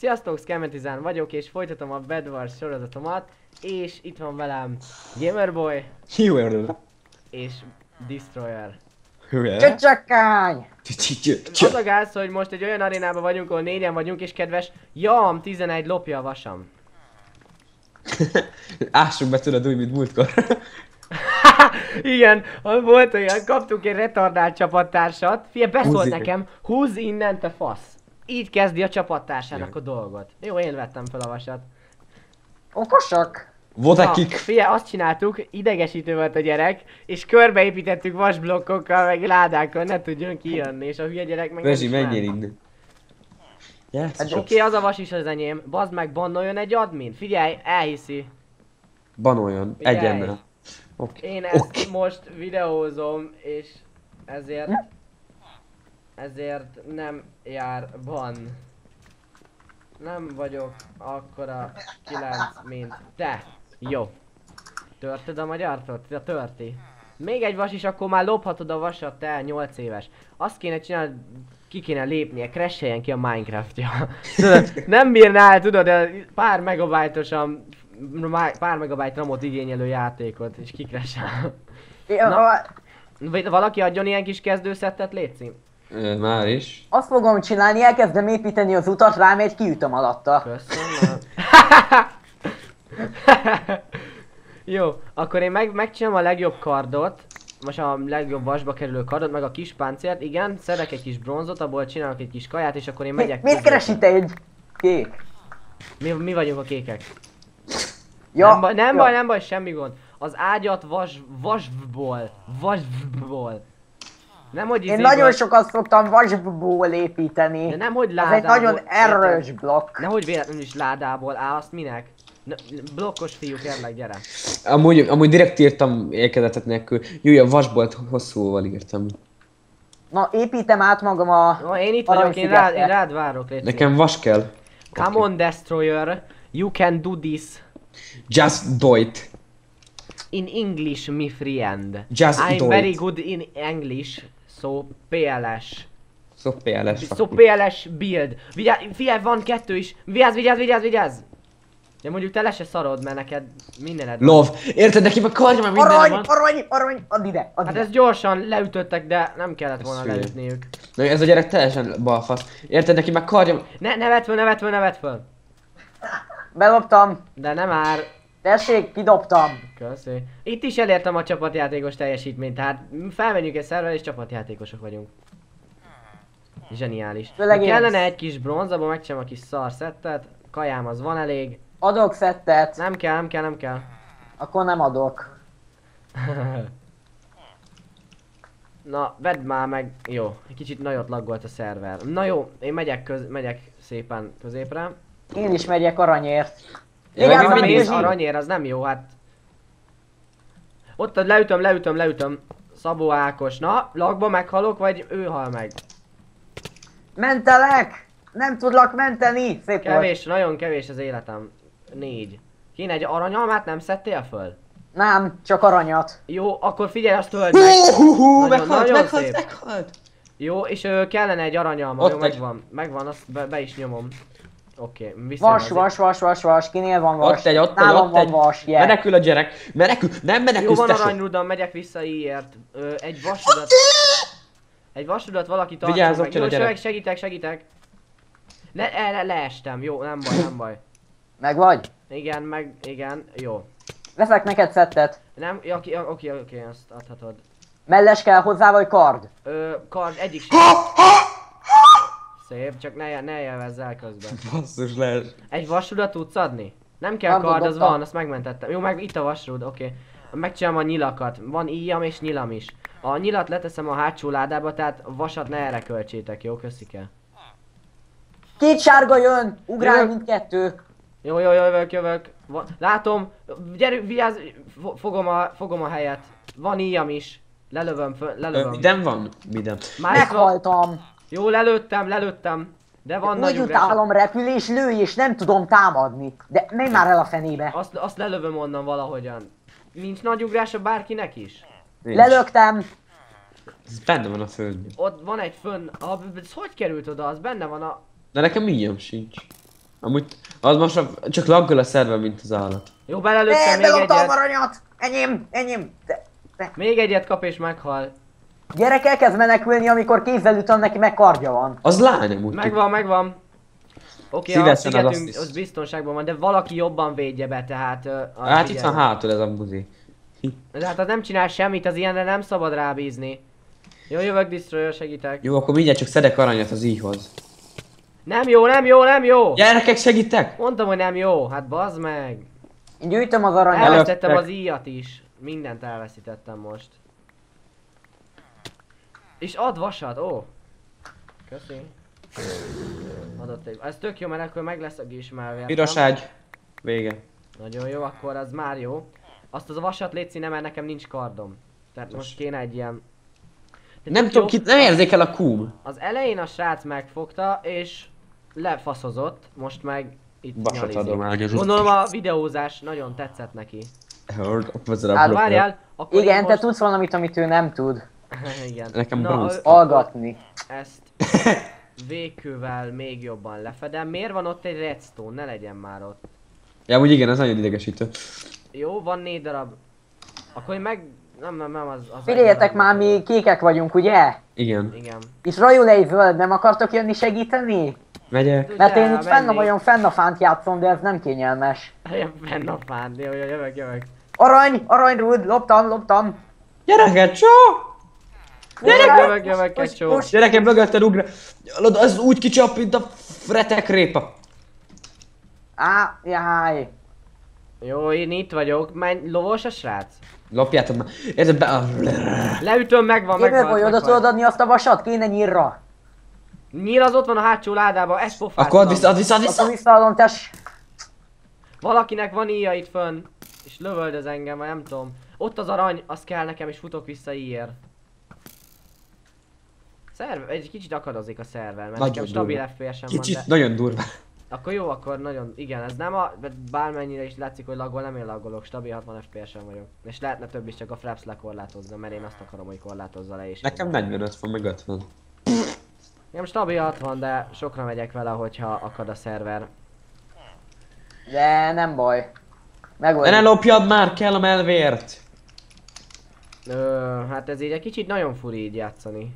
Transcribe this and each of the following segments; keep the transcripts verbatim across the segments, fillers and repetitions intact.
Sziasztok, Skemetizán vagyok, és folytatom a Bed Wars sorozatomat, és itt van velem Gamerboy és Destroyer. Csöcsekány! Az a gáz, hogy most egy olyan arénában vagyunk, ahol négyen vagyunk, és kedves Jam tizenegy lopja a vasam. Ássuk be, tudod, úgy, mint múltkor. Igen, volt olyan, kaptunk egy retardált csapattársat. Fie, beszólt Húzzig. nekem, húzz innen, te fasz. Így kezdi a csapattársának a dolgot. Jó, én vettem fel a vasat. Okosak! Volt egy Na, kik. fie, azt csináltuk, idegesítő volt a gyerek, és körbeépítettük vasblokkokkal, meg ládákkal, ne tudjon kijönni, és a hülye gyerek meg Vezsi, nem is menjél ment. innen. Yes, Oké, okay, az a vas is az enyém. Bazd meg, bannoljon egy admin. Figyelj, elhiszi. Banoljon, Figyelj. egyennel. Oké. Én ezt Oké. most videózom, és ezért... Ezért nem jár ban. Nem vagyok akkora kilenc, mint te. Jó. Törted a magyartot? Ja, törti. Még egy vas is, akkor már lophatod a vasat, te nyolc éves. Azt kéne csinálni, ki kéne lépnie, crasheljen ki a Minecraftja. Tudod, nem bírnál, tudod, de pár megabájtosan, pár megabyte ramot igényelő játékot, és kicrashel. Na. Vagy valaki adjon ilyen kis kezdőszettet, létszik? Ö, Már is. Azt fogom csinálni, elkezdem építeni az utat, rámegy, kiütöm alatta. Köszönöm. Jó, akkor én meg, megcsinálom a legjobb kardot. Most a legjobb vasba kerülő kardot, meg a kis páncélt. Igen, szedek egy kis bronzot, abból csinálok egy kis kaját, és akkor én megyek. Mit keresi te egy kék? Mi, mi vagyunk a kékek. Ja, nem, baj, nem ja. baj, nem baj, semmi gond. Az ágyat vas, vasból, vasból. Nem, hogy Én izéből, nagyon sokat szoktam vasból építeni. de nem, hogy Ez ládából. egy nagyon erős érted? blokk. Nehogy véletlenül is ládából, á, azt minek? Ne, blokkos fiú, kérlek, gyere. Amúgy, amúgy direkt írtam érkezetet nélkül. Jöjj, a vasbolt hosszúval írtam. Na, építem át magam a... No, én itt vagyok, én, rád, én Aranyszigetre. rád várok, légy szíves. Nekem vas kell. Come on, Destroyer, you can do this Just do it. in English, my friend. Just I'm do very it. good in English, so pé el es. Szó pé el es. So pé el es build. Vigyázz, figyelj, van kettő is. Vigyázz, vigyázz, vigyázz, vigyázz. De mondjuk te le se szarod, mert neked mindened van. Love. Érted, neki meg kardja, mert minden Arany, van. arany, arany, add ide, add Hát ide. ezt gyorsan leütöttek, de nem kellett volna Ez hülye. leütniük. Na, ez a gyerek teljesen balfasz. Érted, neki meg kardja. Ne, ne vedd föl, ne vedd föl, ne vedd föl. Beloptam. De nem már. Tessék, kidobtam. Köszi. Itt is elértem a csapatjátékos teljesítményt, tehát felmenjünk egy szerver és csapatjátékosok vagyunk. Zseniális. Főleg Na, én kellene ezt. egy kis bronz, abban megcsinálom a kis szar szettet. Kajám az van elég. Adok szettet. Nem kell, nem kell, nem kell. Akkor nem adok. Na, vedd már meg. Jó, egy kicsit nagyot laggolt a szerver. Na jó, én megyek, köz, megyek szépen középre. Én is megyek aranyért. Ja, Vigyázz, meg Ha mindig mész mindig aranyér, az nem jó, hát. Ott a leütöm, leütöm, leütöm. Szabó Ákos. Na, lagba meghalok, vagy ő hal meg? Mentelek! Nem tudlak menteni! Szép volt. Kevés, nagyon kevés az életem. Négy. Kéne egy aranyalmát, nem szedtél föl? Nem, csak aranyat. Jó, akkor figyelj, azt töld meg. Hú, Nagyon- meghalt, nagyon meghalt, szép. meghalt. Jó, és ö, kellene egy aranyalma, Ott jó, egy. megvan. Megvan, azt be, be is nyomom. Oké, okay, Vas, vas, vas, vas, vas. Kinél van vas? Ott egy, ott egy, Nálam ott van egy. vas, yeah. Menekül a gyerek. Menekül, nem Jó, menekülsz, van tesó. aranyrudam, megyek vissza íért. Ö, egy vasudat... Egy vasudat valaki tartson Vigyázz, meg. ott jön Jó, a gyerek. segítek, segítek, segítek. Ne, erre leestem, jó, nem baj, nem baj. Meg vagy? Igen, meg, igen, jó. Veszek neked szettet. Nem, ja, oké, oké, oké, azt adhatod. Melles kell hozzá, vagy kard? Ö, kard, egyik sem. Szép, csak ne, ne élvezz el közben. Basszus, lees. Egy vasrudat tudsz adni? Nem kell Nem kard, az dobtam. van, azt megmentettem. Jó, meg itt a vasrud, oké. Okay. Megcsinálom a nyilakat. Van íjam és nyilam is. A nyilat leteszem a hátsó ládába, tehát a vasat ne erre költsétek, jó? Köszike. Két sárga jön! Ugrál Jövök. mindkettő. Jó, jó, jó, jövök, jövök. Va látom, gyerünk, vigyázz, fo fogom a, fogom a helyet. Van íjam is. Lelövöm, föl, Ö, lelövöm. Minden van? Minden. Már itt van. Meghaltam. Jó, lelőttem, lelőttem. De van Úgy nagy ugrás. utálom repülés, lőj és nem tudom támadni. De menj már el a fenébe. Azt, azt lelövöm onnan valahogyan. Nincs nagy ugrása bárkinek is? Nincs. Lelöktem. Ez benne van a földön. Ott van egy fönn... Ah, ez hogy került oda? Az benne van a... De nekem íjam sincs. Amúgy az most a- csak laggol a szerve, mint az állat. Jó, belelőttem Ne, még beloptam egyet. aranyat! Enyém, enyém! De, de. Még egyet kap és meghal. Gyerek elkezd menekülni, amikor kézzel ütöm neki, meg kardja van. Az lány amúgy. Megvan, megvan. Oké, okay, a Szívesen az szigetünk azt az biztonságban van, de valaki jobban védje be, tehát... Uh, az Hát itt figyelj. van hátul ez a buzi. De hát az nem csinál semmit, az ilyenre nem szabad rábízni. Jó, jövök, Destroyer, segítek. Jó, akkor mindjárt csak szedek aranyat az íhoz. Nem jó, nem jó, nem jó! Gyerekek, segítek! Mondtam, hogy nem jó, hát bazd meg! Én gyűjtöm az aranyat. El- Elvesztettem Előttek. az íjat is. Mindent elveszítettem most. És ad vasat, ó! Köszi. Adott egy... Ez tök jó, mert akkor meg lesz a gismelve. Piros ágy. Vége. Nagyon jó, akkor az már jó. Azt az a vasat létszi, nem, mert nekem nincs kardom. Tehát most kéne egy ilyen... De Nem tök tudom, jó, ki, nem érzékel a kúm. Az elején a srác megfogta, és lefaszozott, most meg itt Vasat nyalizik. adományozunk. Gondolom a videózás nagyon tetszett neki. Heard of the Hát Hát várjál, akkor én Igen, te most... tudsz valamit, amit ő nem tud. Igen. Nekem Na, bronz. ö- Hallgatni. ezt végkővel még jobban lefedem. Miért van ott egy redstone? Ne legyen már ott. Ja, úgy igen, ez nagyon idegesítő. Jó, van négy darab. Akkor én meg... Nem, nem, nem, az... az egy Figyeljetek darab. már, mi kékek vagyunk, ugye? Igen. Igen. És rajul egy zöld, nem akartok jönni segíteni? Megyek. Mert én Tudjál itt fenn menni. vagyok, fenn a fánt játszom, de ez nem kényelmes. Helyen fenn a fán. Jó, jó, jövök, jövök. Arany, aranyrúd, loptam, loptam. Gyerekek, csó! Jövök, jövök, jövök, Push, kecsó. push. Gyerekem mögötted ugra. Hallod, az úgy kicsap, mint a fretek répa. Á, jaj. Jó, én itt vagyok. Menj, lovos a srác? Lopjátok már. Érzed be a... Leütöm, megvan, Kérlek, megvan. hogy oda tudod adni azt a vasat? Kéne nyírra. Nyíl az ott van a hátsó ládában, ezt pofáztam. Akkor add vissza, add vissza, add vissza. Akkor visszaadom, tess. Valakinek van íja itt fönn. És lövöldöz engem, vagy nem tudom. Ott az arany, az kell nekem, és futok vissza íjért. Szerver, egy kicsit akadozik a szerver, mert Nagyon nekem stabil durva. ef pé es-em van, Kicsit de... nagyon durva. Akkor jó, akkor nagyon, igen, ez nem a... Bármennyire is látszik, hogy laggol, nem én laggolok, stabil hatvan ef pé es-en vagyok. És lehetne több is, csak a Fraps lekorlátozza, mert én azt akarom, hogy korlátozza le és... Nekem negyvenöt van, meg ötven. Nekem stabil hatvan, de sokra megyek vele, hogyha akad a szerver. De nem baj. De Megoldjuk. ne lopjad már, kell a melvért. Ö, hát ez így egy kicsit nagyon furi így játszani.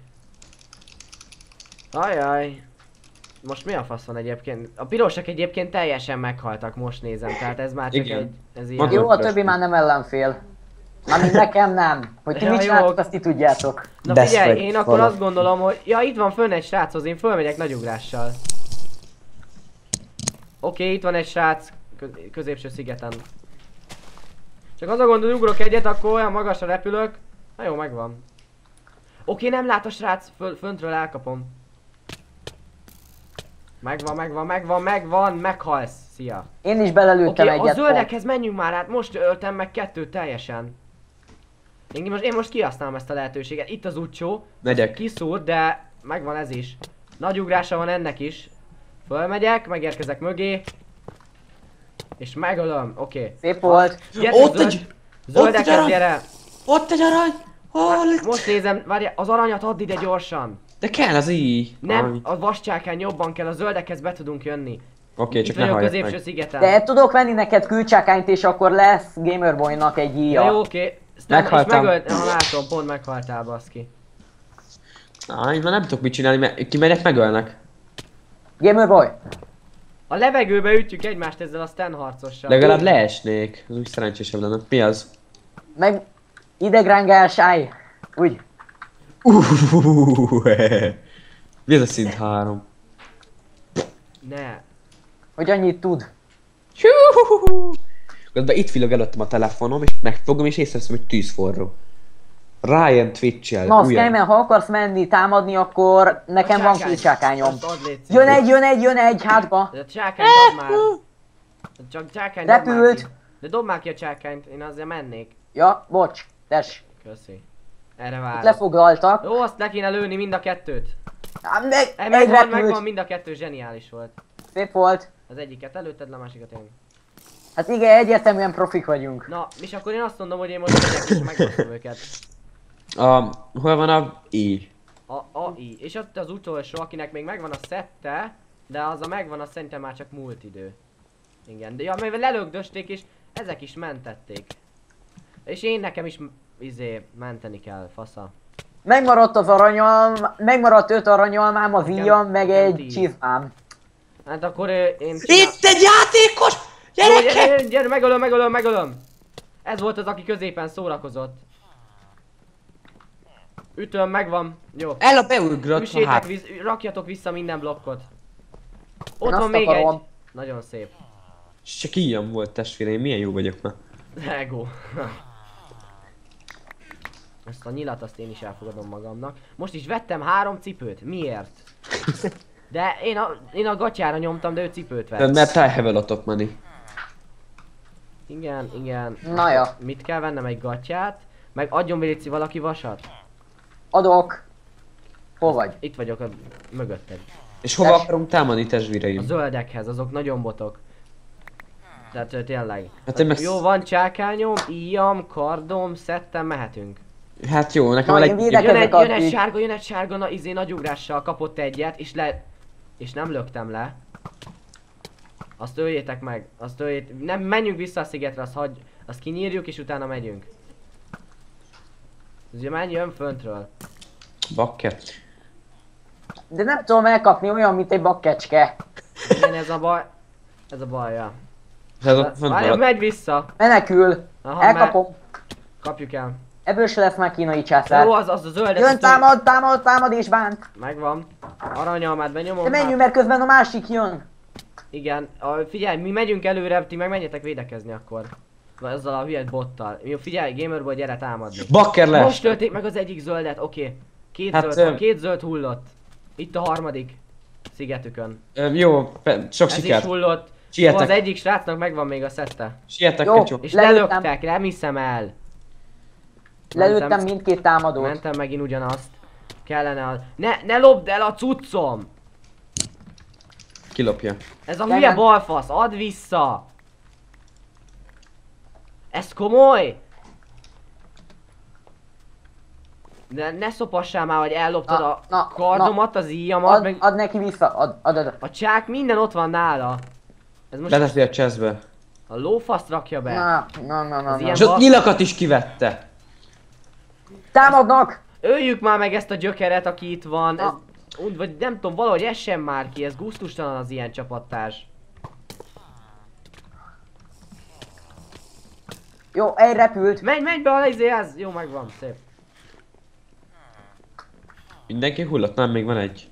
Ajaj. Most mi a fasz van egyébként? A pirosak egyébként teljesen meghaltak, most nézem, tehát ez már csak Igen. egy... Ez ilyen... Maga- Jó, a többi már nem ellenfél. Mármint nekem nem. Hogy ti Ja, mit jó. csináltok, azt ti tudjátok. Na Best figyelj, friend én akkor valami. azt gondolom, hogy... Ja, itt van fönn egy sráchoz, én fölmegyek nagyugrással. Oké, itt van egy srác köz- középső szigeten. Csak az a gond, hogy ugrok egyet, akkor olyan magasra repülök. Na jó, megvan. Oké, nem lát a srác, föl, föntről elkapom. Megvan, megvan, megvan, megvan, meghalsz. Szia. Én is belelőttem Oké, a egyet. zöldekhez menjünk már át, most öltem meg kettőt teljesen. Én most, én most kihasználom ezt a lehetőséget. Itt az utcsó. Megyek. Kiszúr, de megvan ez is. Nagy ugrása van ennek is. Fölmegyek, megérkezek mögé. És megölöm, oké. Szép volt. Gyertek, Ott zöld, egy... zöldekhez arany! gyere! Ott egy arany! Hol? Most nézem, várjál, az aranyat add ide gyorsan! De kell az így. Nem, Arany. a vascsákán jobban kell, a zöldekhez be tudunk jönni. Oké, Itt csak ne vagyok halljak középső meg. szigeten. De tudok venni neked külcsákányt, és akkor lesz Gamerboynak egy Ja, íja. jó, oké. Aztán- és Meghaltam. megölt, ha látom, pont meghaltál, baszki. Á, én már nem tudok mit csinálni, mert kimegyek, megölnek. Gamerboy, A levegőbe ütjük egymást ezzel a Stan harcossal. Legalább leesnék. Az úgy szerencsésebb lenne. Mi az? meg idegrángás, állj. Úgy. Mi ez a szint három? Ne. Hogy annyit tud. Közben itt villog előttem a telefonom, és megfogom, és észreveszem, hogy tűz forró. Ryan Twitch-el. Na, újra. Skyman, ha akarsz menni, támadni, akkor nekem A van csákány. külcsákányom. Azt add, légy Jön szíves. egy, jön egy, jön egy, hátba. De a csákányt dob már. Csak csákányt dob már Repült. ki. De dob már ki a csákányt, én azért mennék. Ja, bocs, tess. Köszi. Erre Itt várok. lefoglaltak. Jó, azt le kéne lőni mind a kettőt. Á, Meg, E, egy megvan, repült. megvan, mind a kettő zseniális volt. Szép volt. Az egyiket előtted, le a másikat én. Hát igen, egyértelműen profik vagyunk. Na, és akkor én azt mondom, hogy én most megyek és megbaszom őket. A, hol van a I? A á i. És ott az utolsó, akinek még megvan a szette, De az a megvan, az szerintem már csak múlt idő. Igen, de ja, mivel lelögdösték és ezek is mentették. És én nekem is izé menteni kell, fasza. Megmaradt az aranyalm, megmaradt öt aranyalmám, az Nekem- íjam, meg nekem egy tíz. csizmám. Hát akkor ö, én csinál... Itt egy játékos! Jó, gyere, Gyerekek! gyere, gyere, megölöm, megölöm, megölöm! Ez volt az, aki középen szórakozott. Ütöm, megvan. Jó. El a beugrott a Üssétek, hát. visz, rakjatok vissza minden blokkot. Én Ott van azt még akarom. egy. Nagyon szép. Csak ilyen volt testvéreim, milyen jó vagyok már. Ego. Ezt a nyilat azt én is elfogadom magamnak. Most is vettem három cipőt. Miért? De én a, én a gatyára nyomtam, de ő cipőt vett. Mert I have a lot of money. Igen, igen. Na ja. Mit kell vennem? Egy gatyát? Meg adjon Vilici valaki vasat? Adok. Hol vagy? Itt vagyok a mögötted. És hova Test- akarom támadni A testvéreim? zöldekhez, azok nagyon botok. Tehát ö, tényleg. Hát én meg... Jó, van csákányom, íjam, kardom, szettem, mehetünk. Hát jó, nekem Na, a én leg... védek- Jön egy, ezek jön egy addig. sárga, jön egy sárga, na izé nagy ugrással kapott egyet, és le... És nem löktem le. Azt öljétek meg, azt öljét... Nem, menjünk vissza a szigetre, azt hagy... Azt kinyírjuk, és utána megyünk. Ugye menj, jön föntről. Bakker. De nem tudom elkapni, olyan, mint egy bakkecske. Igen, ez a baj... Ez a baj, ja. Ez ott fönt Várj, maradt. megy vissza. Menekül. Aha, Elkapom. Kapjuk el. Ebből se lesz már kínai Jó, császár. az, az a zöld. Jön, támad, támad, támad és bánt. Megvan. Aranyalmát benyomom. De menjünk, hát- mert közben a másik jön. Igen, a, figyelj, mi megyünk előre, ti meg menjetek védekezni akkor. Vagy azzal a hülye bottal. Jó, figyelj, Gamerboy, gyere támadni. Bakker Most lesz. tölték meg az egyik zöldet, oké. Okay. Két Hát, zöld, ö- van, két zöld hullott. Itt a harmadik szigetükön. Ö, Jó, pe- sok Ez is sikert. hullott. Jó, Sietek, az egyik srácnak megvan még a szette. sietek, Jó. kecsó. És Lelőttem. lelöktek, nem hiszem el. Lelőttem Mentem- mindkét támadót. Mentem megint ugyanazt. Kellene az... Ne, ne lopd el a cuccom! Kilopja. Ez a De hülye nem. balfasz, add vissza! Ez komoly? De ne szopassál már, hogy elloptad Na, a na, kardomat, az íjamat, Ad, meg ad neki vissza, ad, ad, ad. a csák, minden ott van nála. Ez most Beteszi a chestbe. a lófaszt rakja be. Na, na, na, na, Az na. ilyen- És ott nyilakat is kivette. Támadnak! Öljük már meg ezt a gyökeret, aki itt van. Ez, Na. úgy, vagy nem tudom, valahogy essen már ki, ez gusztustalan az ilyen csapattárs. Jó, egy repült. Menj, menj be a izéhez! Jó, megvan, szép. Mindenki hullott? Nem, még van egy.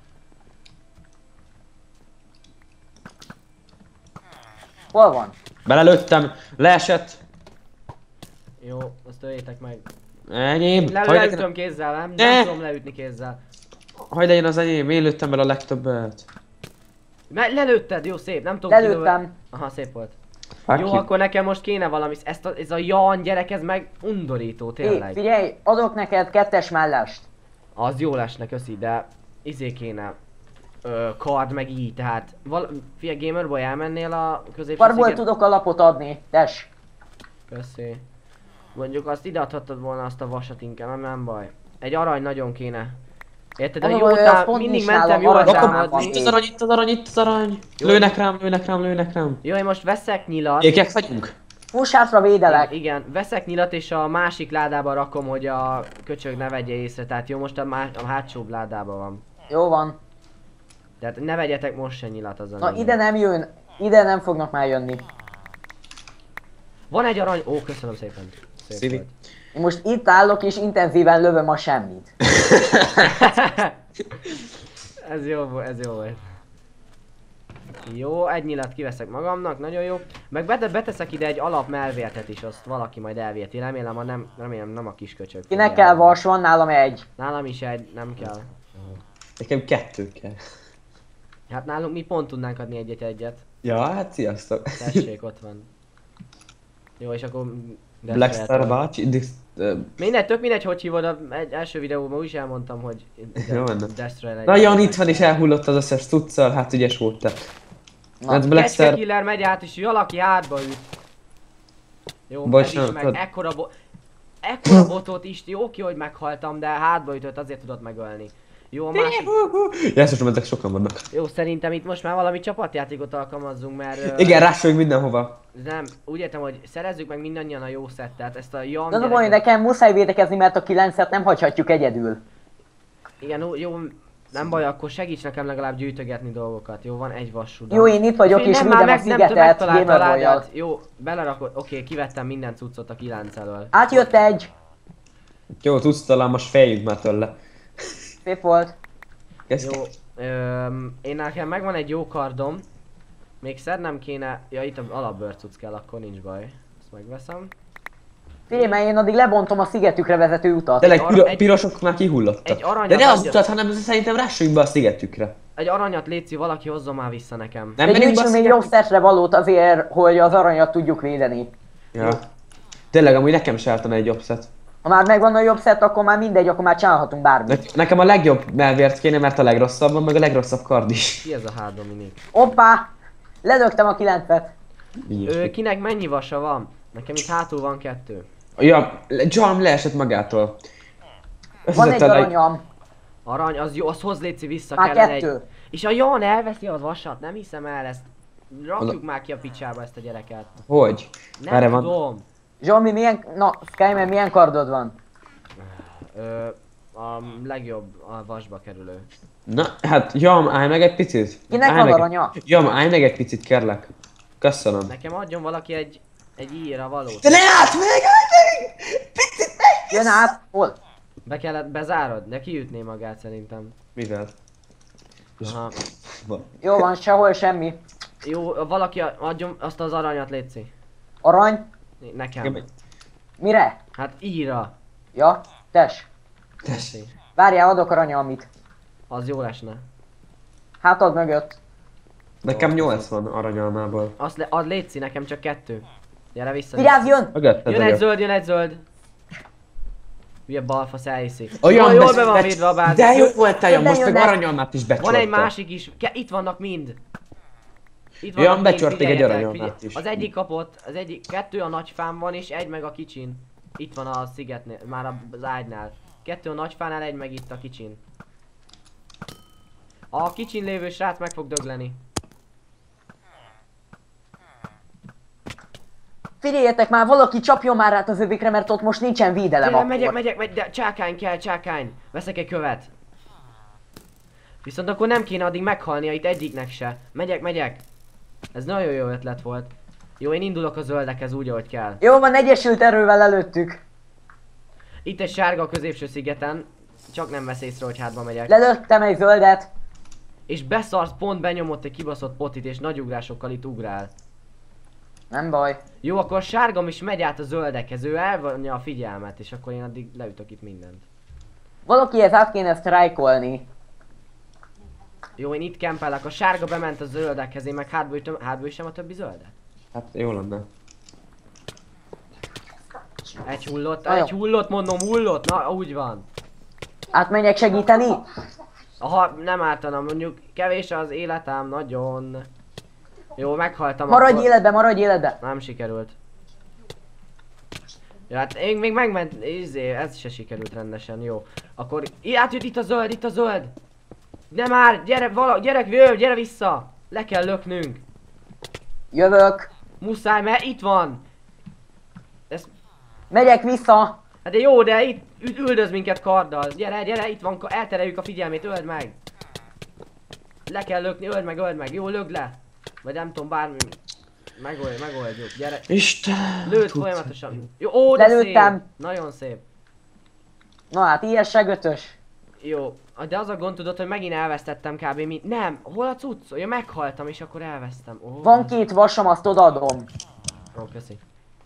Hol van? Belelőttem, leesett. Jó, azt öljétek meg. Enyém. Le, Hagyd leütöm legyen, kézzel, nem? Ne! Nem tudom leütni kézzel. hagyd legyen az enyém, én lőttem bele a legtöbbet. Me lelőtted, jó, szép, nem tudom Lelőttem. Aha, szép volt. Fuck Jó, you. akkor nekem most kéne valami, ezt a, ez a Jan gyerek, ez meg undorító, Hé, tényleg. figyelj, adok neked kettes mellest. Az jó lesne, köszi, de izé kéne. Ö, kard meg így, tehát... Val figyelj, Gamerboy, elmennél a középső Parból sziget? tudok alapot adni, tess. Köszi. Mondjuk azt ideadhattad volna azt a vasat inkább, nem, nem baj. Egy arany nagyon kéne. Érted? De Az a jó baj, az tám- pont mindig nincs mentem nálam, jól arany támadni. van. Itt az arany, itt az arany, itt az arany. Jó. Lőnek rám, lőnek rám, lőnek rám. Jó, én most veszek nyilat. Ékek vagyunk? Fuss hátra, védelek. Igen, veszek nyilat és a másik ládába rakom, hogy a köcsög ne vegye észre. Tehát jó, most a, má a hátsóbb ládában van. Jó van. Tehát ne vegyetek most se nyilat azon. Na ide nem jön, ide nem fognak már jönni. Van egy arany... Ó, köszönöm szépen. Szép Szívi. volt. Én most itt állok és intenzíven lövöm a semmit. Ez jó volt, ez jó volt. Jó, egy nyilat kiveszek magamnak, nagyon jó. Meg bete beteszek ide egy alap melvértet is, azt valaki majd elvérti. Remélem, ha nem, remélem nem a kis köcsög. Kinek fogja kell elvenni. vas, van nálam egy. Nálam is egy, nem kell. Nekem kettő kell. Hát nálunk mi pont tudnánk adni egyet-egyet. Ja, hát sziasztok. Tessék, ott van. Jó, és akkor... Blackstar bácsi, Dix... ö, Mindegy, tök mindegy, hogy hívod, a egy első videóban úgyis elmondtam, hogy... Jó, van. Destroy legyen. Na Jan itt van és elhullott az összes cuccal, hát ügyes volt te. Na, Hát Kecske Blackstar... killer megy át, és valaki hátba üt. Jó, ez Bocsánat, is meg, tudod- ekkora bo... Ekkora botot is, jó ki, hogy meghaltam, de hátba ütött, azért tudott megölni. Jó, a másik... Jászosom, ezek sokan vannak. Jó, szerintem itt most már valami csapatjátékot alkalmazzunk, mert... ö, Igen, rásoljunk mindenhova. Nem, úgy értem, hogy szerezzük meg mindannyian a jó szettet, ezt a Jam De az a baj, hogy gyereket- nekem muszáj védekezni, mert a kilencet nem hagyhatjuk egyedül. Igen, ó, jó, nem baj, akkor segíts nekem legalább gyűjtögetni dolgokat. Jó, van egy vasrudam. Jó, én itt vagyok és nem, már védem a meg, nem, szigetet megtalálta a Gamer ládát. Boy-jal. Jó, belerakod, oké, kivettem minden cuccot a kilenc elől. Átjött egy. Jó, tudsz talán most feljünk már tőle. Szép volt. Kezd. Jó, öm, én nekem megvan egy jó kardom. Még szednem kéne, ja itt a alapbőrcuc kell, akkor nincs baj. Ezt megveszem. Figyelj, mert én addig lebontom a szigetükre vezető utat. Tényleg, arra- piro egy- pirosok már kihullottak. egy aranyat De ne az adja- utat, hanem szerintem rásoljunk be a szigetükre. Egy aranyat létszi, valaki hozzon már vissza nekem. Nem De menjünk be a gyűjtsünk még szigetükre? jobb szetre valót azért, hogy az aranyat tudjuk védeni. Ja. Tényleg, amúgy nekem se álltana egy jobb set. Ha már megvan a jobb szett, akkor már mindegy, akkor már csinálhatunk bármit. Ne- nekem a legjobb melvért kéne, mert a legrosszabb van, meg a legrosszabb kard is. Ki ez a H. Dominik? Hoppá! Ledögtem a kilencet. Ő, kinek mennyi vasa van? Nekem itt hátul van kettő. Ja, John leesett magától. Van egy Összeszedte a leg- aranyam. Arany, az jó, az hoz létszi vissza, Már kellene kettő. egy... És a Jan elveszi az vasat, nem hiszem el ezt. Rakjuk már ki a picsába ezt a gyereket. Hogy? Nem Merre van? tudom. Zsolmi, milyen... Na, Skyman, milyen kardod van? Ö, a legjobb a vasba kerülő. Na, hát Jam, állj meg egy picit. Kinek Állj van meg- aranya? Jam, állj meg egy picit, kérlek. Köszönöm. Nekem adjon valaki egy, egy íjra valót. De ne állt meg, állj meg! Picit meg! Jön át. Hol? Be kellett, bezárod? De kiütné magát szerintem. Mivel? Aha. Jó van, sehol semmi. Jó, valaki a- adjon azt az aranyat, létszi. Arany? Nekem. Mire? Hát íjra. Ja, tes. Tessék. Várjál, adok aranyalmit. Az jó lesne. Hátad mögött. Nekem nyolc van aranyalmából. Azt le, ad létszi, nekem csak kettő. Gyere vissza. Vigyázz, jön! Mögötted Jön egy vagyok. zöld, jön egy zöld. Ugye balfasz elhiszi. Olyan Jól besz- be van be- védve a bázis. De jó volt te, Jan, Többen most meg jönnek. aranyalmát is becsordta. Van egy másik is. Ke itt vannak mind. Itt Olyan mind, becsört még egy figyeljetek, aranyalmát figyelj- is. Az egyik kapott, az egyik, kettő a nagyfán van és egy meg a kicsin. Itt van a szigetnél, már az ágynál. Kettő a nagyfánál, egy meg itt a kicsin. A kicsin lévő srác meg fog dögleni. Figyeljetek már, valaki csapjon már át az övékre, mert ott most nincsen védelem Tényleg, akkor. megyek, megyek, megyek, de csákány kell, csákány. Veszek egy követ. Viszont akkor nem kéne addig meghalnia itt egyiknek se. Megyek, megyek. Ez nagyon jó ötlet volt. Jó, én indulok a zöldekhez úgy, ahogy kell. Jó van, egyesült erővel előttük. Itt egy sárga a középső szigeten. Csak nem vesz észre, hogy hátba megyek. Lelőttem egy zöldet. És beszarsz, pont benyomott egy kibaszott potit, és nagy ugrásokkal itt ugrál. Nem baj. Jó, akkor a sárgam is megy át a zöldekhez, ő elvonja a figyelmet, és akkor én addig leütök itt mindent. Valakihez át kéne sztrájkolni. Jó, én itt kempelek, a sárga bement a zöldekhez, én meg hátba ütöm, hátba üsem a többi zöldet. Hát jó lenne. Egy hullott, Na jó. egy hullott, mondom, hullott, na úgy van. Átmenjek segíteni? Aha, nem ártana, mondjuk kevés az életem, nagyon. Jó, meghaltam. Maradj akkor. életbe, maradj életbe. Nem sikerült. Ja, hát én még megment, izé, ez se sikerült rendesen, jó. Akkor, í- átjött itt a zöld, itt a zöld. Nem már, gyere, vala, gyerek, jö, gyere vissza. Le kell löknünk. Jövök. Muszáj, mert itt van. Ez, Megyek vissza. hát de jó, de itt ü- üldöz minket karddal. Gyere, gyere, itt van, ka- eltereljük a figyelmét, öld meg. Le kell lökni, öld meg, öld meg, jó, lögd le. Vagy nem tudom, bármi. Megold, megoldjuk, gyere. Isten! Lőd tudsz- folyamatosan. Jó, ó, de Lelőttem. szép. Nagyon szép. Na hát, ilyen segötös. Jó, de az a gond tudod, hogy megint elvesztettem kb. Mi... Nem, hol a cucc? Ja, meghaltam és akkor elvesztem. Ó, Van két vasam, azt odaadom. Ó, köszi.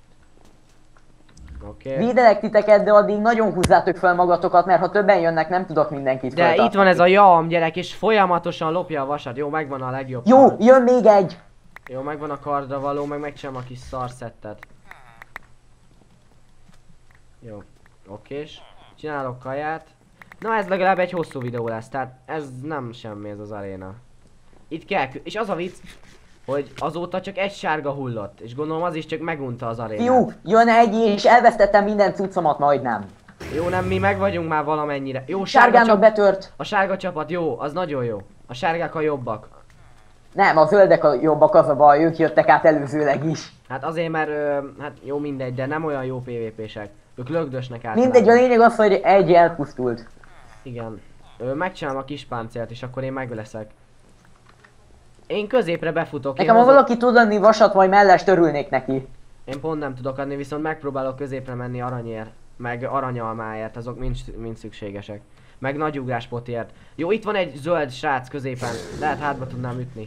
Oké. Okay. Védelek titeket, de addig nagyon húzzátok fel magatokat, mert ha többen jönnek, nem tudok mindenkit De föltartani. itt van ez a jam gyerek, és folyamatosan lopja a vasat. Jó, megvan a legjobb Jó, kard. jön még egy. Jó, megvan a kardra való, meg megcsinálom a kis szarszettet. Jó, okés. Csinálok kaját. Na ez legalább egy hosszú videó lesz, tehát ez nem semmi ez az aréna. Itt kell, kü- és az a vicc, hogy azóta csak egy sárga hullott, és gondolom az is csak megunta az arénát. Fiúk, jön egy, és elvesztettem minden cuccomat majdnem. Jó, nem, mi meg vagyunk már valamennyire. Jó, sárga Sárgának csap... betört. A sárga csapat jó, az nagyon jó. A sárgák a jobbak. Nem, a zöldek a jobbak, az a baj, ők jöttek át előzőleg is. Hát azért, mert ö, hát jó mindegy, de nem olyan jó pé vé pések. Ők lögdösnek át. Mindegy, a lényeg az, hogy egy elpusztult. Igen. Ö, megcsinálom a kis páncélt, és akkor én meg leszek. Én középre befutok. Nekem én ha valaki tud adni vasat, vagy mellest örülnék neki. Én pont nem tudok adni, viszont megpróbálok középre menni aranyért. Meg aranyalmáért, azok mind, mind szükségesek. Meg nagyugrás potért. Jó, itt van egy zöld srác középen. Lehet hátba tudnám ütni.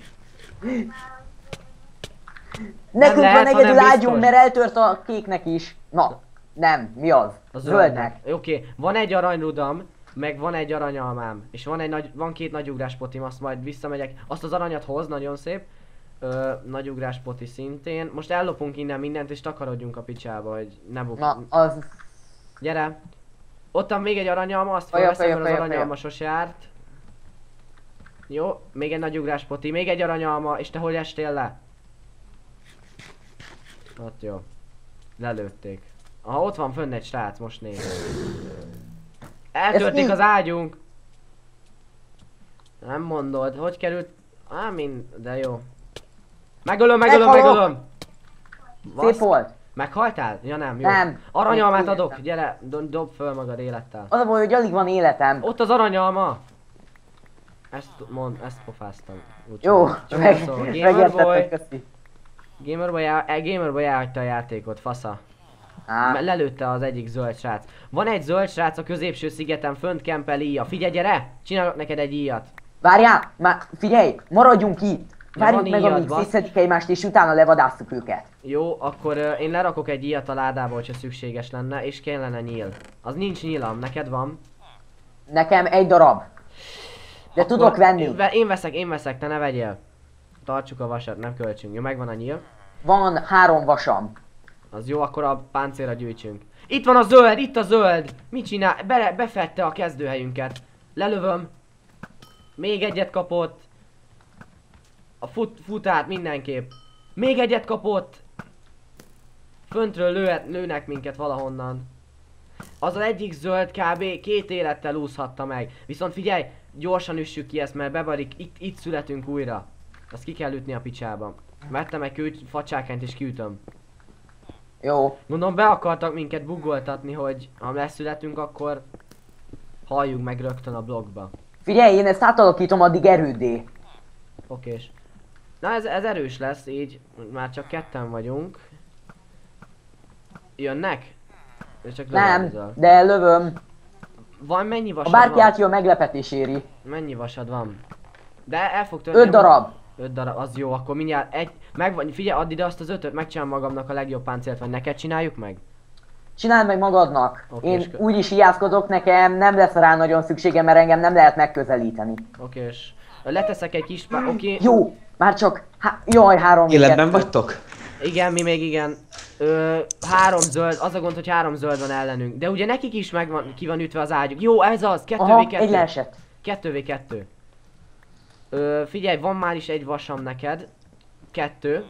Nekünk lehet, van hanem egyedül ágyunk, biztos. mert eltört a kéknek is. Na, nem, mi az? A Zöldnek. Oké, okay. Van egy aranyrudam, meg van egy aranyalmám. És van egy nagy, van két nagyugrás potim, azt majd visszamegyek. Azt az aranyat hoz, nagyon szép. Ö, nagyugrás poti szintén. Most ellopunk innen mindent és takarodjunk a picsába, hogy ne buk. Na, az... Gyere! Ott van még egy aranyalma, azt Faja, felveszem, faja, mert az faja, aranyalma sose járt. Jó, még egy nagy ugrás poti, még egy aranyalma, és te hogy estél le? Ott jó. Lelőtték. Aha, ott van fönn egy srác, most nézd. Eltörték mi? az ágyunk! Nem mondod, hogy került? Á, mind, de jó. Megölöm, megölöm, Meghalok! megölöm! Szép volt. Meghaltál? Ja nem, jó. Nem. Aranyalmát Még adok, túléltem. gyere, do dob föl magad élettel. Az a baj, hogy alig van életem. Ott az aranyalma! Ezt mond, ezt pofáztam. Úgy Jó, csak meg, szól. Gamerboy, megértettem, köszi. Gamerboy, el, el- Gamerboy elhagyta a játékot, fasza. Á, Mert lelőtte az egyik zöld srác. Van egy zöld srác a középső szigeten, fönt kempel íja. Figyelj, gyere! Csinálok neked egy íjat. várjál, már figyelj, maradjunk itt. Ja, Várjuk van meg, így, amíg basz. szétszedik egymást, és utána levadásszuk őket. Jó, akkor uh, én lerakok egy íjat a ládába, hogyha szükséges lenne, és kellene nyíl. Az nincs nyílam, neked van? Nekem egy darab. De Akkor tudok venni. Én, ve- én veszek, én veszek, te ne vegyél. Tartsuk a vasat, nem költsünk. Jó, megvan a nyíl. Van három vasam. Az jó, akkor a páncélra gyűjtsünk. Itt van a zöld, itt a zöld! Mit csinál? Be, befette a kezdőhelyünket. Lelövöm. Még egyet kapott. A fut, fut át mindenképp. Még egyet kapott. Föntről lő, lőnek minket valahonnan. Az az egyik zöld kb. Két élettel úszhatta meg. Viszont figyelj, gyorsan üssük ki ezt, mert bevarik, itt, itt születünk újra. Azt ki kell ütni a picsába. Vettem egy kő, facsákányt és kiütöm. Jó. Gondolom be akartak minket buggoltatni, hogy ha leszületünk, akkor halljuk meg rögtön a blogba. Figyelj, én ezt átalakítom addig erődé. Okés. Na ez, ez erős lesz, így már csak ketten vagyunk. Jönnek? Ez csak Nem, lövöldözel. de lövöm. Van mennyi Ha vasad bárki van? átjön, meglepetés éri. Mennyi vasad van? De el fog törni. Öt darab. Öt darab, az jó, akkor mindjárt egy... Megvan, figyelj, add ide azt az ötöt, megcsinálom magamnak a legjobb páncélt, vagy neked csináljuk meg? Csináld meg magadnak. Oké, Én és kö- úgy is hiászkodok, nekem nem lesz rá nagyon szükségem, mert engem nem lehet megközelíteni. Okés. Leteszek egy kis pá... Oké. Jó, már csak... Há... Jaj, három... Életben kettő. vagytok? Igen, mi még igen. Ö, három zöld, az a gond, hogy három zöld van ellenünk. De ugye nekik is megvan, ki van ütve az ágyuk. Jó, ez az, kettő Aha, vé kettő. egy leesett. kettő vé kettő. Ö, figyelj, van már is egy vasam neked. Kettő.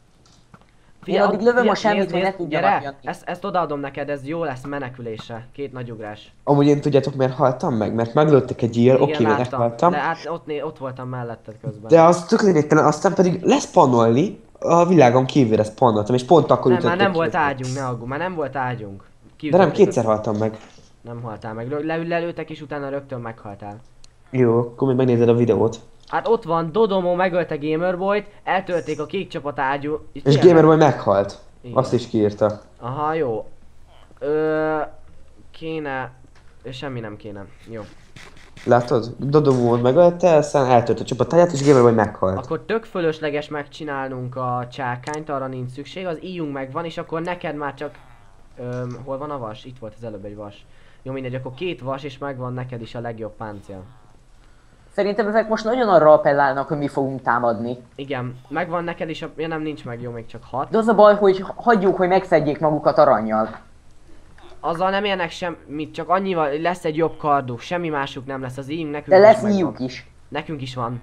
Én addig lövöm a nézd, semmit, nézd, hogy ne nézd, tudjanak gyere, jönni. ezt, ezt odaadom neked, ez jó lesz menekülésre. Két nagyugrás. Amúgy én tudjátok miért haltam meg? Mert meglőttek egy íjjel, oké, mert láttam. meghaltam. De hát ott, né- ott voltam melletted közben. De az tök lényegtelen, aztán pedig leszpannolni, a világon kívülre spannoltam, és pont akkor nem, már ütöttek nem volt ki. ágyunk, ne aggódj, már nem volt ágyunk. De Kiütötték nem, kétszer haltam meg. Nem haltál meg, Le- lelőtek és utána rögtön meghaltál. Jó, akkor még megnézed a videót. Hát ott van, Dodomo megölte Gamerboyt, eltölték a kék csapat ágyú... Itt És ilyen- Gamerboy meghalt. Igen. Azt is kiírta. Aha, jó. Ö... Kéne... Ö, semmi nem kéne. Jó. Látod? Dodomón megölte, aztán eltört a csapatáját, és Gamerboy meghalt. Akkor tök fölösleges megcsinálnunk a csákányt, arra nincs szükség, az íjunk megvan, és akkor neked már csak... Öm, hol van a vas? Itt volt az előbb egy vas. Jó, mindegy, akkor két vas, és megvan neked is a legjobb páncél. Szerintem ezek most nagyon arra appellálnak, hogy mi fogunk támadni. Igen, megvan neked is a... Ja, nem, nincs meg, jó, még csak hat. De az a baj, hogy hagyjuk, hogy megszedjék magukat arannyal. Azzal nem érnek semmit, csak annyival lesz egy jobb karduk, semmi másuk nem lesz, az íjunk nekünk De is lesz megvan. íjuk is. Nekünk is van.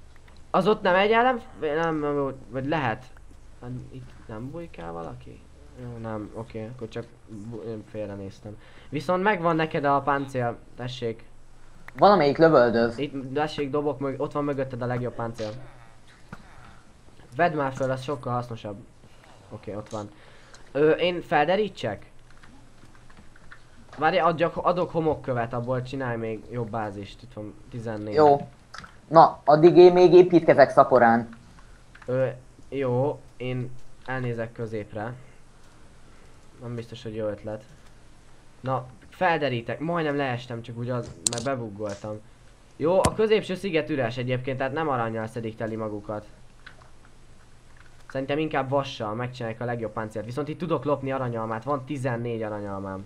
Az ott nem egy ellen... Nem, nem, vagy lehet. Hát itt nem bujkál valaki? Jó, nem, oké, okay, akkor csak én félrenéztem. Viszont megvan neked a páncél, tessék. Valamelyik lövöldöz. Itt, tessék, dobok, mög ott van mögötted a legjobb páncél. Vedd már föl, ez sokkal hasznosabb. Oké, okay, ott van. Ö, én felderítsek? Várj, adjak, adok homokkövet, abból csinálj még jobb bázist. Itt van tizennégy. Jó. Na, addig én még építkezek szaporán. Ö, jó, én elnézek középre. Nem biztos, hogy jó ötlet. Na, felderítek, majdnem leestem, csak úgy az, mert bebuggoltam. Jó, a középső sziget üres egyébként, tehát nem arannyal szedik teli magukat. Szerintem inkább vassal megcsinálják a legjobb páncélt. Viszont itt tudok lopni aranyalmát, van tizennégy aranyalmám.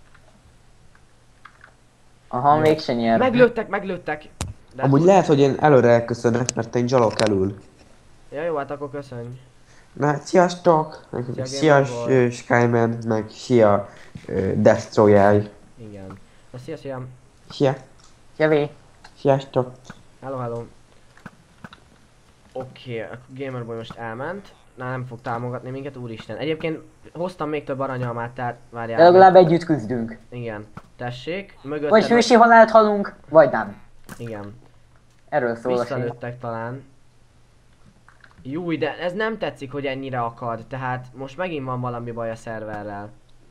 Aha, Jó. mégsem nyer. Meglőttek, meglőttek! De Amúgy lehet, hogy én előre elköszönök, mert én zsalok elől. Ja jó, hát akkor köszönj. Na, sziasztok! Szia, Szia, Gamerboy. uh, Skyman, meg szia, uh, Destroyer. Igen. Na szia, szia. Szia, Javé. Hello, sziasztok! hello. Oké, okay, akkor Gamerboy most elment. Na, nem fog támogatni minket, úristen. Egyébként hoztam még több aranyalmát, tehát várjál. De legalább együtt küzdünk. Igen. Tessék, mögötted... Vagy hősi halált halunk, vagy nem. Igen. Erről szól a sér. Visszalőttek talán. Júj, de ez nem tetszik, hogy ennyire akad. Tehát most megint van valami baj a szerverrel.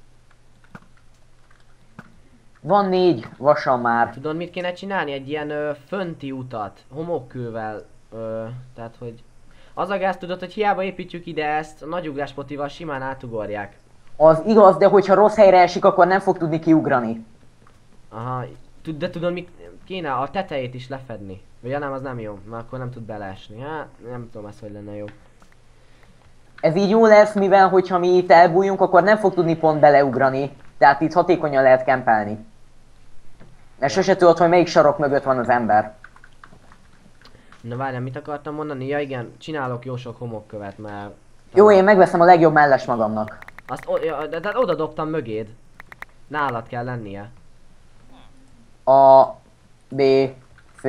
Van négy vasam már. Tudod, mit kéne csinálni? Egy ilyen ö, fönti utat. Homokkővel. Ö, tehát, hogy... Az a gáz, tudod, hogy hiába építjük ide ezt, a nagy ugráspotival simán átugorják. Az igaz, de hogyha rossz helyre esik, akkor nem fog tudni kiugrani. Aha, tud, de tudod, mit kéne a tetejét is lefedni. Vagy ja, nem, az nem jó, mert akkor nem tud beleesni. Hát, nem tudom ezt, hogy lenne jó. Ez így jó lesz, mivel hogyha mi itt elbújunk, akkor nem fog tudni pont beleugrani. Tehát itt hatékonyan lehet kempelni. Mert sose tudod, hogy melyik sarok mögött van az ember. Na várjál, mit akartam mondani? Ja igen, csinálok jó sok homokkövet, mert... Jó, én megveszem a legjobb melles magamnak. Azt o ja, de, de oda dobtam mögéd. Nálad kell lennie. A, B, C.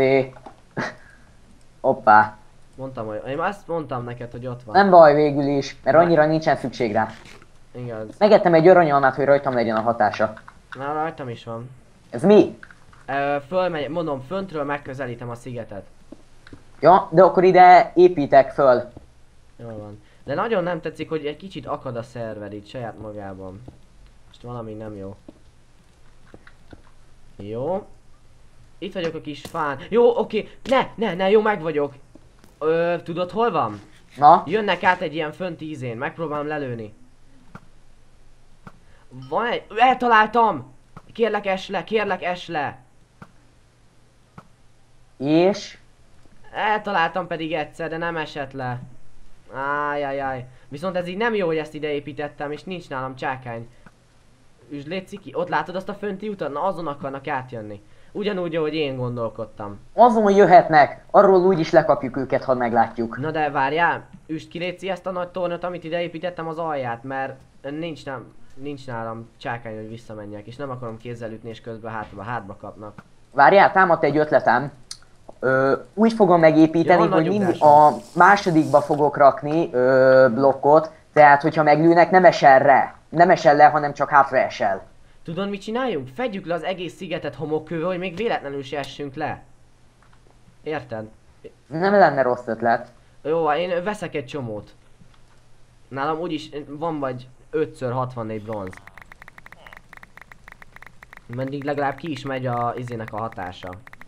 Hoppá. Mondtam, hogy... Én azt mondtam neked, hogy ott van. Nem baj végül is, mert annyira nincsen szükség rá. Igaz. Megettem egy aranyalmát, hogy rajtam legyen a hatása. Na, rajtam is van. Ez mi? Ö, fölmegy, mondom, föntről megközelítem a szigetet. Ja, de akkor ide építek föl. Jól van. De nagyon nem tetszik, hogy egy kicsit akad a szerver itt saját magában. Most valami nem jó. Jó. Itt vagyok a kis fán. Jó, oké. Ne, ne, ne, jó, meg vagyok. Ö, tudod hol van? Na, Jönnek át egy ilyen fönt ízén. Megpróbálom lelőni. Van egy... Eltaláltam! Kérlek, es le, kérlek, es le. és... Eltaláltam pedig egyszer, de nem esett le. Ájjájjáj. Viszont ez így nem jó, hogy ezt ide építettem, és nincs nálam csákány. Üsd, légy ciki. Ott látod azt a fönti utat? Na azon akarnak átjönni. Ugyanúgy, ahogy én gondolkodtam. Azon jöhetnek, arról úgyis lekapjuk őket, ha meglátjuk. Na de várjál, üsd ki léci ezt a nagy tornyot, amit ide építettem az alját, mert nincs, nem, nincs nálam csákány, hogy visszamenjek, és nem akarom kézzel ütni, és közben hátba, hátba kapnak. Várjál, támadt egy ötletem. Ö, úgy fogom megépíteni, Ja, hogy nagy mindig ugrásom. a másodikba fogok rakni ö, blokkot, tehát hogyha meglőnek, nem esel re. Nem esel le, hanem csak hátra esel. Tudod, mit csináljunk? Fedjük le az egész szigetet homokkővel, hogy még véletlenül se essünk le. Érted? Nem lenne rossz ötlet. Jó, én veszek egy csomót. Nálam úgyis van vagy ötször hatvannégy bronz. Mindig legalább ki is megy a izének a hatása.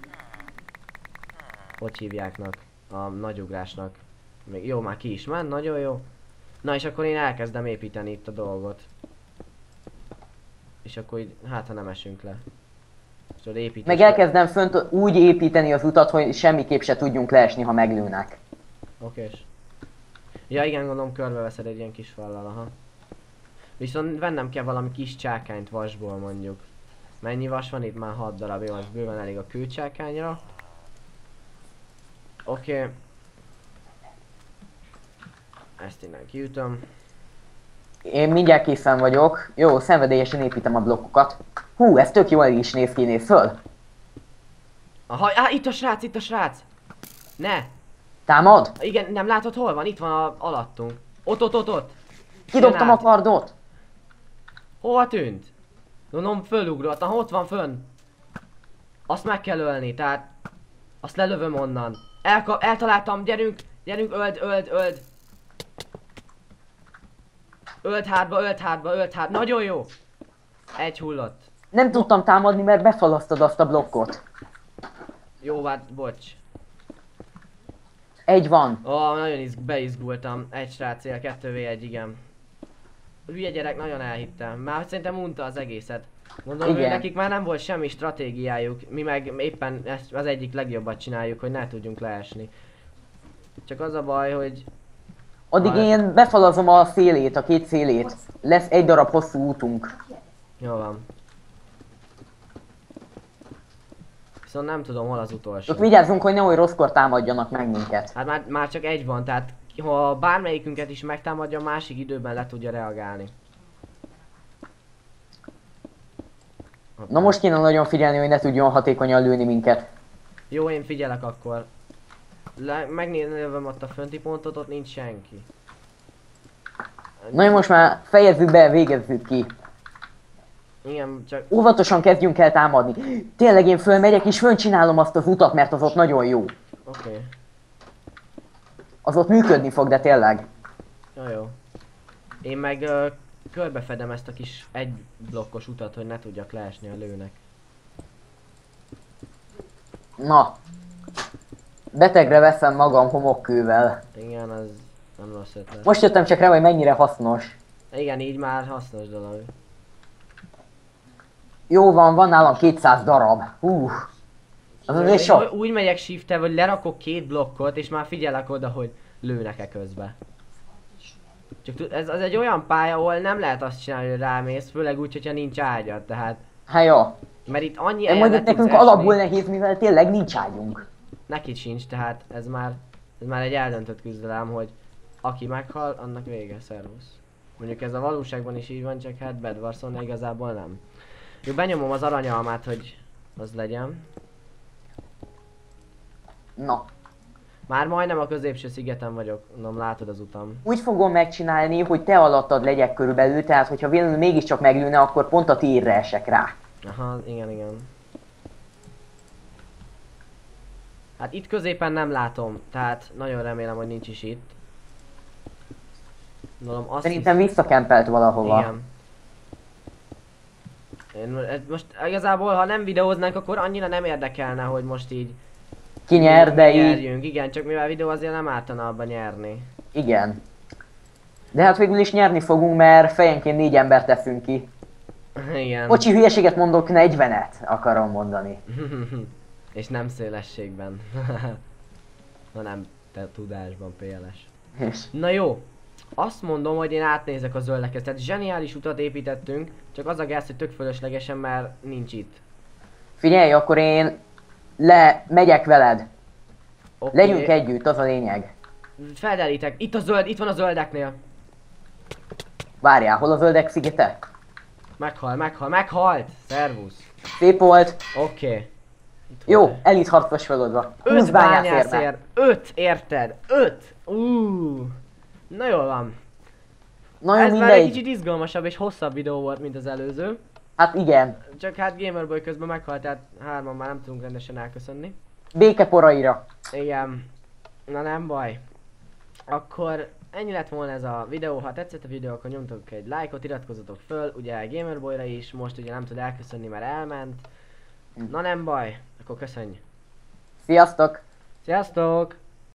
Hogy hívjáknak? A nagyugrásnak. Még jó, már ki is ment, nagyon jó. Na és akkor én elkezdem építeni itt a dolgot. És akkor így, hát ha nem esünk le. És ott építés. Meg elkezdem fönt úgy építeni az utat, hogy semmiképp se tudjunk leesni, ha meglőnek. Okés. Ja igen, gondolom körbeveszed egy ilyen kis fallal, aha. Viszont vennem kell valami kis csákányt vasból mondjuk. Mennyi vas van itt? Már hat darab, jó, az bőven elég a kőcsákányra. Oké. Okay. Ezt innen kiütöm. Én mindjárt készen vagyok. Jó, szenvedélyesen építem a blokkokat. Hú, ez tök jól is néz ki, néz föl. Aha, á, itt a srác, itt a srác! Ne! Támad? Igen, nem látod hol van? Itt van a, alattunk. Ott, ott, ott, ott! Kidobtam Jön a át. kardot. Hova tűnt? Mondom, fölugrott, ah, ott van fönn. Azt meg kell ölni, tehát... Azt lelövöm onnan. Elka eltaláltam, gyerünk, gyerünk, öld, öld, öld. Öld hátba, öld hátba, öld hátba, nagyon jó. Egy hullott. Nem tudtam támadni, mert befalasztad azt a blokkot. Jó, hát bocs. Egy van. Ó, oh, nagyon izg beizgultam. Egy srác él, kettő vé egy, igen. Hülye gyerek, nagyon elhittem. Már szerintem unta az egészet. Mondom, hogy nekik már nem volt semmi stratégiájuk. Mi meg éppen ezt az egyik legjobbat csináljuk, hogy ne tudjunk leesni. Csak az a baj, hogy... Addig Ha- én befalazom a szélét, a két szélét. Lesz egy darab hosszú útunk. Jó van. Viszont nem tudom, hol az utolsó. Csak vigyázzunk, hogy nehogy rosszkor támadjanak meg minket. Hát már, már csak egy van, tehát ha bármelyikünket is megtámadja, másik időben le tudja reagálni. Na most kéne nagyon figyelni, hogy ne tudjon hatékonyan lőni minket. Jó, én figyelek akkor. Le, megnézem ott a fönti pontot, ott nincs senki. Na jó, most már fejezzük be, végezzük ki. Igen, csak... Óvatosan kezdjünk el támadni. Tényleg én fölmegyek és föncsinálom azt az utat, mert az ott nagyon jó. Oké. Okay. Az ott működni fog, de tényleg. Jó, jó. Én meg ö, körbefedem ezt a kis egy blokkos utat, hogy ne tudjak leesni a lőnek. Na. Betegre veszem magam homokkővel. Igen, az nem rossz ötlet. Most jöttem csak rá, hogy mennyire hasznos. Igen, így már hasznos dolog. Jó van, van nálam kétszáz darab. Hú. Az azért Én sok. úgy megyek shift-tel, hogy lerakok két blokkot, és már figyelek oda, hogy lőnek-e közbe. Csak tud- ez az egy olyan pálya, ahol nem lehet azt csinálni, hogy rámész, főleg úgy, hogyha nincs ágyad, tehát... Hát jó. Mert itt annyi De helyen majd le itt tudsz nekünk esni, alapból nehéz, mivel tényleg nincs ágyunk. neki sincs, tehát ez már, ez már egy eldöntött küzdelem, hogy aki meghal, annak vége, szervusz. Mondjuk ez a valóságban is így van, csak hát Bedwarsonnál igazából nem. Jó, benyomom az aranyalmát, hogy az legyen. Na. Már majdnem a középső szigeten vagyok, mondom, látod az utam. Úgy fogom megcsinálni, hogy te alattad legyek körülbelül, tehát hogyha véletlenül mégiscsak meglőne, akkor pont a térre esek rá. Aha, igen, igen. Hát itt középen nem látom, tehát nagyon remélem, hogy nincs is itt. Mondom, azt Szerintem visszakempelt valahova. igen. Én mo- most igazából, ha nem videóznánk, akkor annyira nem érdekelne, hogy most így Ki nyer, de mi így... nyerjünk. Igen, csak mivel videó azért nem ártana abban nyerni. Igen. De hát végül is nyerni fogunk, mert fejenként négy embert teszünk ki. Igen. Bocsi, hülyeséget mondok, negyvenet akarom mondani. És nem szélességben. hanem te tudásban, pé el es. És Na jó. Azt mondom, hogy én átnézek a zöldeket. Tehát zseniális utat építettünk, csak az a gáz, hogy tök fölöslegesen, mert nincs itt. figyelj, akkor én le megyek veled. Okay. Legyünk együtt, az a lényeg. Felderítek. Itt a zöld, itt van a zöldeknél. Várjál, hol a zöldek szigete? Meghal, meghal, meghalt! Szervusz. Szép volt. Oké. Okay. Jó, elit harcos feladva. Öt húsz bányászérbe. bányászér. Öt, érted? Öt! Uuuuh. Na jól van. Na jó, Ez már egy mindegy. kicsit izgalmasabb és hosszabb videó volt, mint az előző. Hát igen. Csak hát Gamerboy közben meghalt, tehát hárman már nem tudunk rendesen elköszönni. Békeporaira. Igen. Na nem baj. Akkor ennyi lett volna ez a videó. Ha tetszett a videó, akkor nyomtok egy lájkot, iratkozzatok föl, ugye Gamerboyra is. Most ugye nem tud elköszönni, mert elment. Na nem baj. Akkor köszönj. Sziasztok! Sziasztok!